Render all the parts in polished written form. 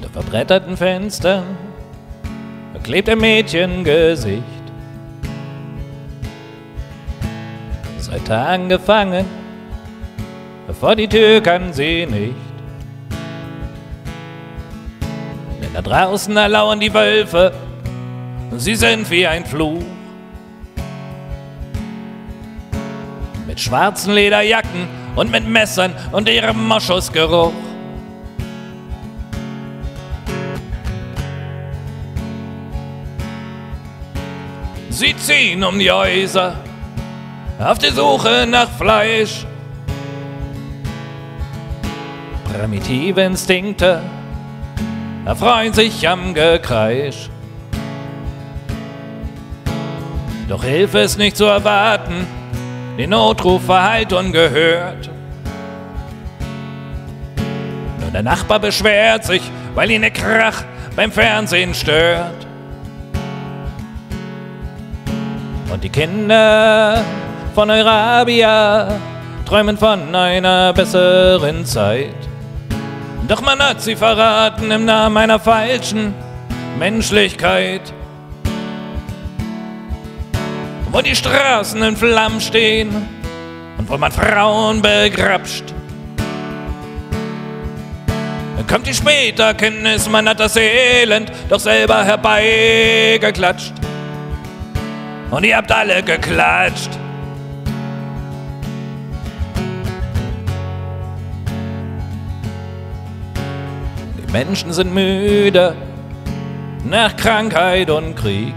Unter verbretterten Fenstern klebt ein Mädchengesicht. Seit Tagen gefangen, vor die Tür kann sie nicht. Denn da draußen da lauern die Wölfe, sie sind wie ein Fluch. Mit schwarzen Lederjacken und mit Messern und ihrem Moschusgeruch. Sie ziehen um die Häuser auf der Suche nach Fleisch. Primitive Instinkte erfreuen sich am Gekreisch. Doch Hilfe ist nicht zu erwarten, den Notruf verhallt ungehört. Nur der Nachbar beschwert sich, weil ihn der Krach beim Fernsehen stört. Und die Kinder von Eurabia träumen von einer besseren Zeit. Doch man hat sie verraten im Namen einer falschen Menschlichkeit. Wo die Straßen in Flammen stehen und wo man Frauen begrapscht. Dann kommt die Späterkenntnis, man hat das Elend doch selber herbeigeklatscht. Und ihr habt alle geklatscht. Die Menschen sind müde nach Krankheit und Krieg.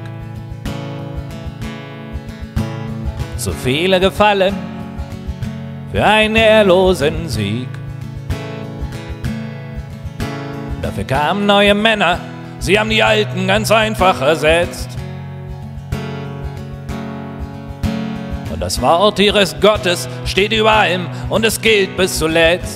Zu viele gefallen für einen ehrlosen Sieg. Dafür kamen neue Männer, sie haben die Alten ganz einfach ersetzt. Und das Wort ihres Gottes steht über allem und es gilt bis zuletzt.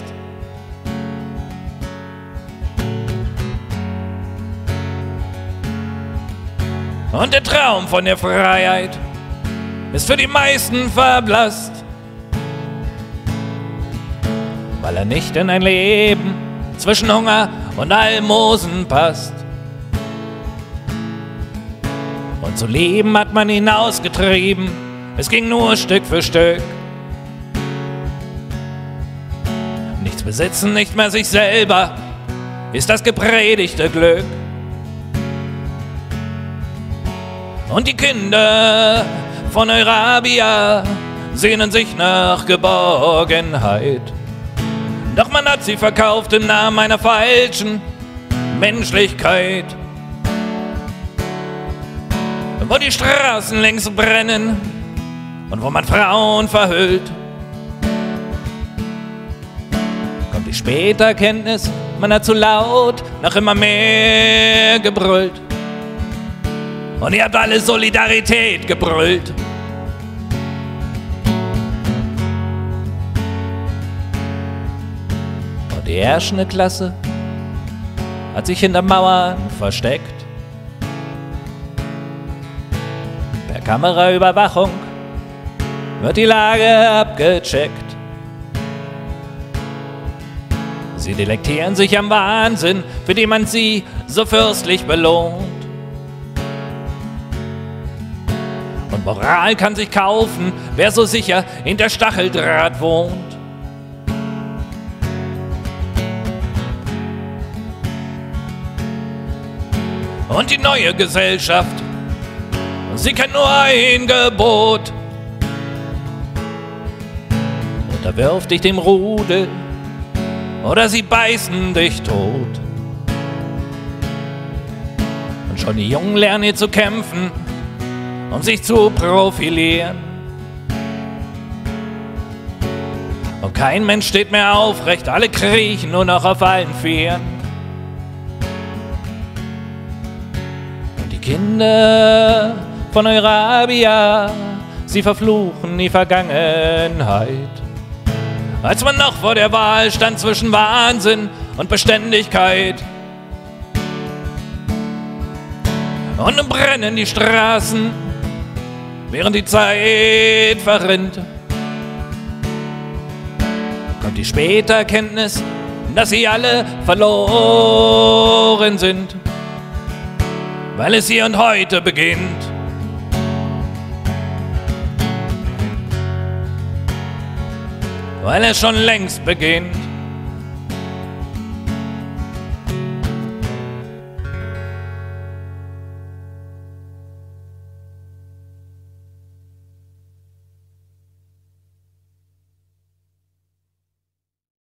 Und der Traum von der Freiheit ist für die meisten verblasst, weil er nicht in ein Leben zwischen Hunger und Almosen passt. Und zu leben hat man ihn ausgetrieben, es ging nur Stück für Stück. Nichts besitzen, nicht mehr sich selber, ist das gepredigte Glück. Und die Kinder von Eurabia sehnen sich nach Geborgenheit. Doch man hat sie verkauft im Namen einer falschen Menschlichkeit. Wo die Straßen längst brennen und wo man Frauen verhüllt, kommt die Späterkenntnis, man hat zu laut nach immer mehr gebrüllt. Und ihr habt alle Solidarität gebrüllt. Und die herrschende Klasse hat sich hinter Mauern versteckt. Per Kameraüberwachung wird die Lage abgecheckt. Sie delektieren sich am Wahnsinn, für den man sie so fürstlich belohnt. Und Moral kann sich kaufen, wer so sicher hinter Stacheldraht wohnt. Und die neue Gesellschaft, sie kennt nur ein Gebot: Unterwirf dich dem Rudel oder sie beißen dich tot. Und schon die Jungen lernen hier zu kämpfen, um sich zu profilieren. Und kein Mensch steht mehr aufrecht, alle kriechen nur noch auf allen Vieren. Und die Kinder von Eurabia, sie verfluchen die Vergangenheit. Als man noch vor der Wahl stand zwischen Wahnsinn und Beständigkeit. Und nun brennen die Straßen, während die Zeit verrinnt. Kommt die Späterkenntnis, dass sie alle verloren sind, weil es hier und heute beginnt. Weil es schon längst beginnt.